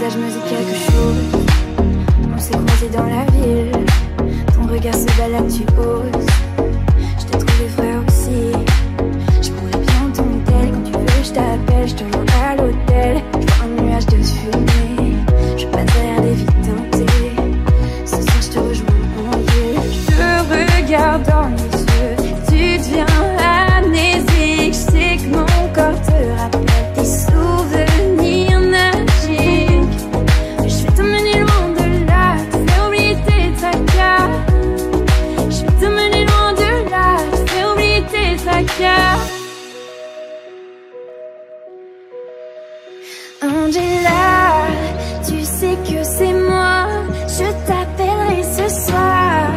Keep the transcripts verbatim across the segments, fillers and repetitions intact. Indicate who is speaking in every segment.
Speaker 1: visage me dit quelque chose. On s'est croisés dans la ville. Ton regard se balade, tu oses. Je t'ai trouvé vrai aussi. Je pourrais bien ton tel. Quand tu veux, je t'appelle, je te vois à l'hôtel. Je vois un nuage de fumée. Je passe derrière des vies teintées. Ce soir, je te rejoins en ville. Je te regarde dans les yeux. Tu deviens amnésique. Je sais que mon corps te rappelle tes souvenirs magiques. Je vais t'emmener loin de là, te faire oublier tes tracas. Je vais t'emmener loin de là, te faire oublier tes tracas. Angela, tu sais que c'est moi. Je t'appellerai ce soir.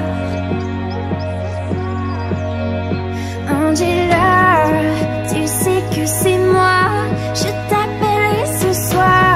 Speaker 1: Angela, tu sais que c'est moi. Je t'appellerai ce soir.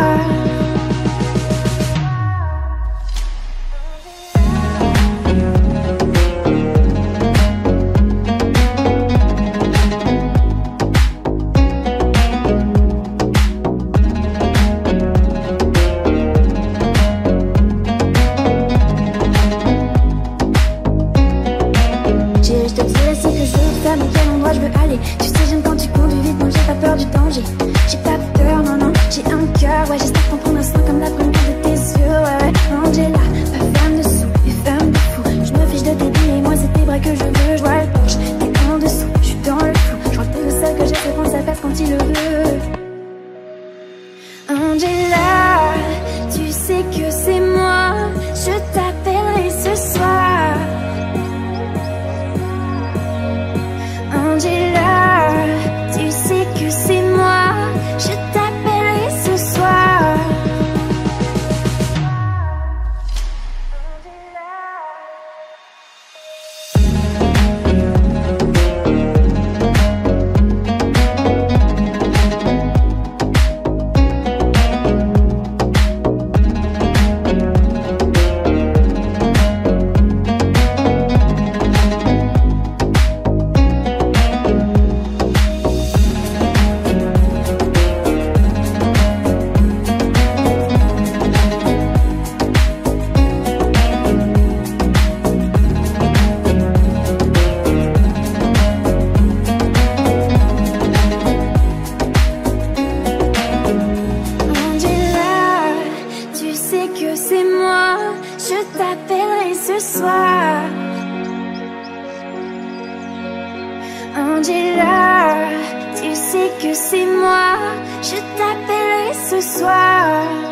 Speaker 1: Je te dirai ce que je veux faire, dans quel endroit je veux aller. Tu sais, j'aime quand tu conduis vite, donc j'ai pas peur du danger. J'ai pas peur, non, non, j'ai un cœur. Ouais, j'espère qu'on prend un sang comme la première de tes yeux. Ouais, ouais, Angela, pas femme de sous, mais femme de fou. Je me fiche de tes billes, moi c'est tes bras que je veux. Je vois le punch, t'es en dessous, je suis dans le flou. Je crois que t'es le seul que j'ai fait prendre sa place quand il le veut. Angela, tu sais que c'est moi. Je t'appellerai ce soir. Angela, tu sais que c'est moi. Je t'appellerai ce soir. C'est moi, je t'appellerai ce soir. Angela, tu sais que c'est moi, je t'appellerai ce soir.